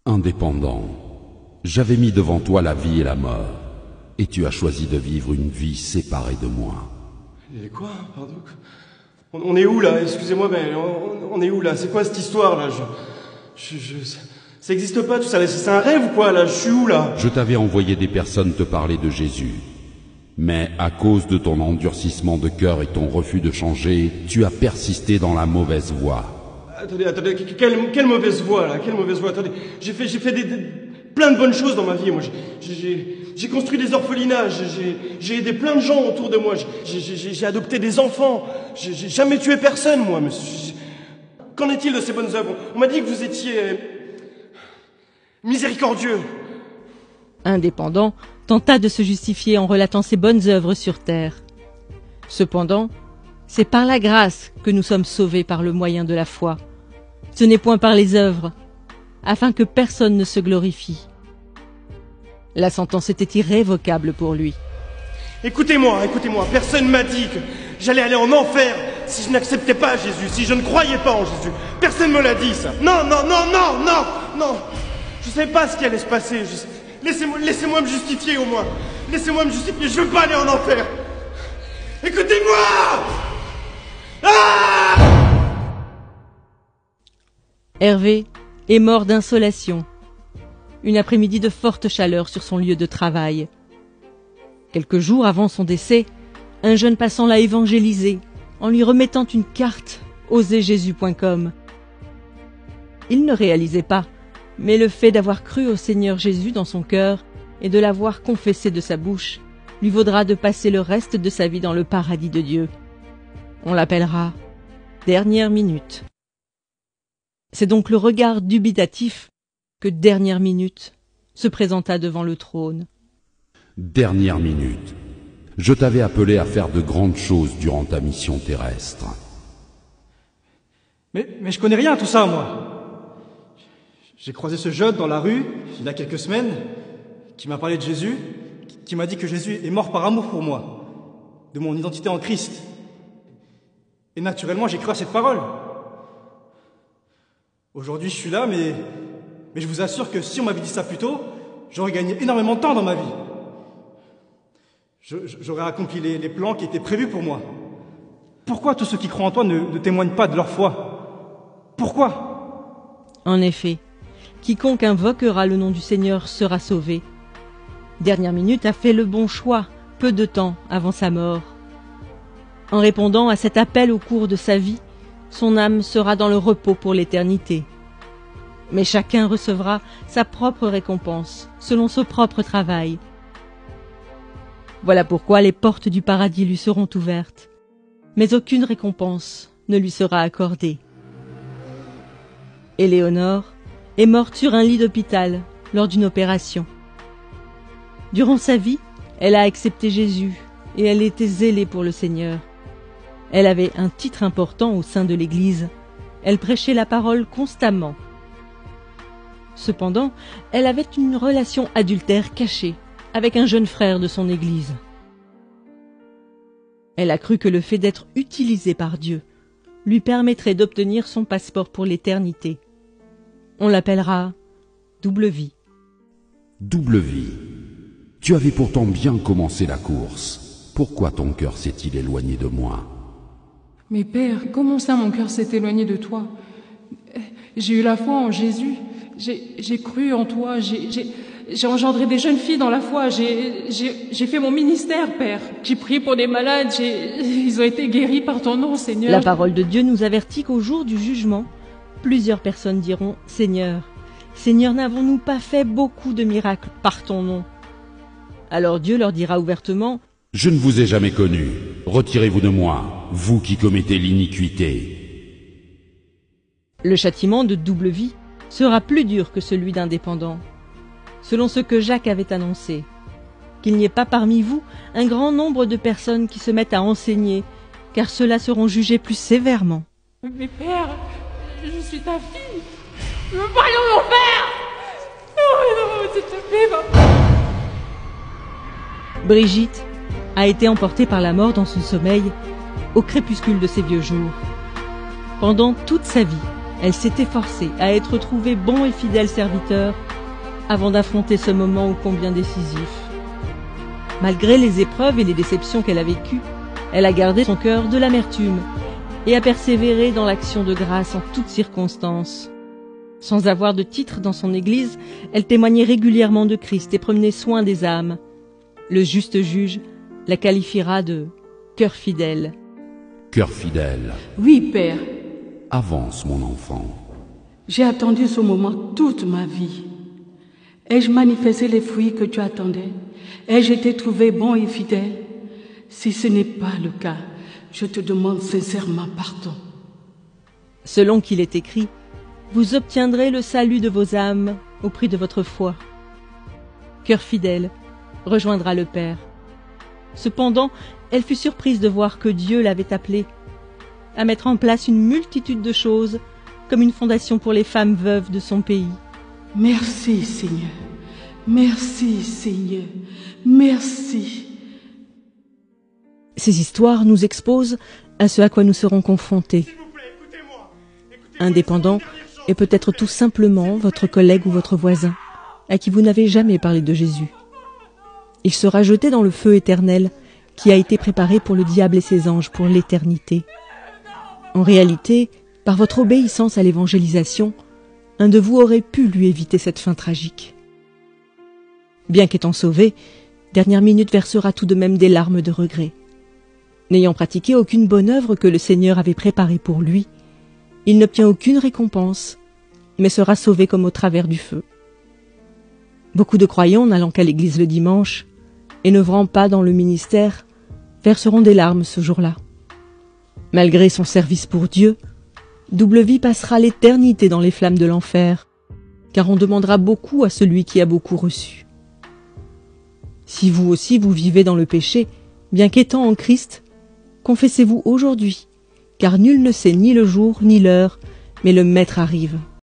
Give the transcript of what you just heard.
Indépendant, j'avais mis devant toi la vie et la mort, et tu as choisi de vivre une vie séparée de moi. Et quoi? Pardon? On est où là? Excusez-moi, mais on est où là? C'est quoi cette histoire là? Ça existe pas tout ça, c'est un rêve ou quoi là? Je suis où là? Je t'avais envoyé des personnes te parler de Jésus, mais à cause de ton endurcissement de cœur et ton refus de changer, tu as persisté dans la mauvaise voie. Attendez, quelle mauvaise voie là? Quelle mauvaise voie? Attendez, j'ai fait plein de bonnes choses dans ma vie, moi. J'ai construit des orphelinats, j'ai aidé plein de gens autour de moi, j'ai adopté des enfants, j'ai jamais tué personne, moi. Qu'en est-il de ces bonnes œuvres? On m'a dit que vous étiez miséricordieux. Indépendant tenta de se justifier en relatant ses bonnes œuvres sur terre. Cependant, c'est par la grâce que nous sommes sauvés par le moyen de la foi. Ce n'est point par les œuvres, afin que personne ne se glorifie. La sentence était irrévocable pour lui. Écoutez-moi, personne m'a dit que j'allais aller en enfer si je n'acceptais pas Jésus, si je ne croyais pas en Jésus. Personne me l'a dit, ça. Non. Je savais pas ce qui allait se passer. Laissez-moi me justifier au moins. Laissez-moi me justifier, je veux pas aller en enfer. Écoutez-moi! Ah! Hervé est mort d'insolation. Une après-midi de forte chaleur sur son lieu de travail. Quelques jours avant son décès, un jeune passant l'a évangélisé en lui remettant une carte oserjésus.com. Il ne réalisait pas, mais le fait d'avoir cru au Seigneur Jésus dans son cœur et de l'avoir confessé de sa bouche lui vaudra de passer le reste de sa vie dans le paradis de Dieu. On l'appellera Dernière Minute. C'est donc le regard dubitatif que Dernière Minute se présenta devant le trône. Dernière minute. Je t'avais appelé à faire de grandes choses durant ta mission terrestre. Mais je connais rien à tout ça, moi. J'ai croisé ce jeune dans la rue, il y a quelques semaines, qui m'a parlé de Jésus, qui m'a dit que Jésus est mort par amour pour moi, de mon identité en Christ. Et naturellement, j'ai cru à cette parole. Aujourd'hui, je suis là, mais je vous assure que si on m'avait dit ça plus tôt, j'aurais gagné énormément de temps dans ma vie. J'aurais accompli les plans qui étaient prévus pour moi. Pourquoi tous ceux qui croient en toi ne témoignent pas de leur foi? Pourquoi? En effet, quiconque invoquera le nom du Seigneur sera sauvé. Dernière Minute a fait le bon choix, peu de temps avant sa mort. En répondant à cet appel au cours de sa vie, son âme sera dans le repos pour l'éternité. Mais chacun recevra sa propre récompense, selon son propre travail. Voilà pourquoi les portes du paradis lui seront ouvertes, mais aucune récompense ne lui sera accordée. Éléonore est morte sur un lit d'hôpital lors d'une opération. Durant sa vie, elle a accepté Jésus et elle était zélée pour le Seigneur. Elle avait un titre important au sein de l'Église. Elle prêchait la parole constamment. Cependant, elle avait une relation adultère cachée avec un jeune frère de son Église. Elle a cru que le fait d'être utilisée par Dieu lui permettrait d'obtenir son passeport pour l'éternité. On l'appellera Double Vie. Double vie. Tu avais pourtant bien commencé la course. Pourquoi ton cœur s'est-il éloigné de moi? Mais Père, comment ça mon cœur s'est éloigné de toi? J'ai eu la foi en Jésus, j'ai cru en toi, j'ai engendré des jeunes filles dans la foi, j'ai fait mon ministère, Père. J'ai prié pour des malades, ils ont été guéris par ton nom, Seigneur. La parole de Dieu nous avertit qu'au jour du jugement, plusieurs personnes diront « Seigneur, Seigneur, n'avons-nous pas fait beaucoup de miracles par ton nom ?» Alors Dieu leur dira ouvertement « Je ne vous ai jamais connu. Retirez-vous de moi, vous qui commettez l'iniquité. » Le châtiment de double vie sera plus dur que celui d'indépendant, selon ce que Jacques avait annoncé. Qu'il n'y ait pas parmi vous un grand nombre de personnes qui se mettent à enseigner, car ceux-là seront jugés plus sévèrement. Mais Père, je suis ta fille. Je veux pas aller en enfer. Non, s'il te plaît, papa. Brigitte a été emportée par la mort dans son sommeil au crépuscule de ses vieux jours. Pendant toute sa vie, Elle s'est efforcée à être trouvée bon et fidèle serviteur avant d'affronter ce moment ô combien décisif. Malgré les épreuves et les déceptions qu'elle a vécues, elle a gardé son cœur de l'amertume et a persévéré dans l'action de grâce en toutes circonstances. Sans avoir de titre dans son église, elle témoignait régulièrement de Christ et prenait soin des âmes. Le juste juge la qualifiera de « cœur fidèle ». Cœur fidèle, Oui, Père, avance mon enfant. j'ai attendu ce moment toute ma vie. Ai-je manifesté les fruits que tu attendais? Ai-je été trouvé bon et fidèle? Si ce n'est pas le cas, je te demande sincèrement pardon. Selon qu'il est écrit, vous obtiendrez le salut de vos âmes au prix de votre foi. Cœur fidèle rejoindra le Père. Cependant, elle fut surprise de voir que Dieu l'avait appelée à mettre en place une multitude de choses, comme une fondation pour les femmes veuves de son pays. Merci, Seigneur. Merci, Seigneur. Merci. Ces histoires nous exposent à ce à quoi nous serons confrontés. Indépendant et peut-être tout simplement votre collègue ou votre voisin, à qui vous n'avez jamais parlé de Jésus. Il sera jeté dans le feu éternel qui a été préparé pour le diable et ses anges pour l'éternité. En réalité, par votre obéissance à l'évangélisation, un de vous aurait pu lui éviter cette fin tragique. Bien qu'étant sauvé, Dernière Minute versera tout de même des larmes de regret. N'ayant pratiqué aucune bonne œuvre que le Seigneur avait préparée pour lui, il n'obtient aucune récompense, mais sera sauvé comme au travers du feu. Beaucoup de croyants n'allant qu'à l'église le dimanche et n'œuvrant pas dans le ministère verseront des larmes ce jour-là. Malgré son service pour Dieu, Double Vie passera l'éternité dans les flammes de l'enfer, car on demandera beaucoup à celui qui a beaucoup reçu. Si vous aussi vous vivez dans le péché, bien qu'étant en Christ, confessez-vous aujourd'hui, car nul ne sait ni le jour ni l'heure, mais le Maître arrive.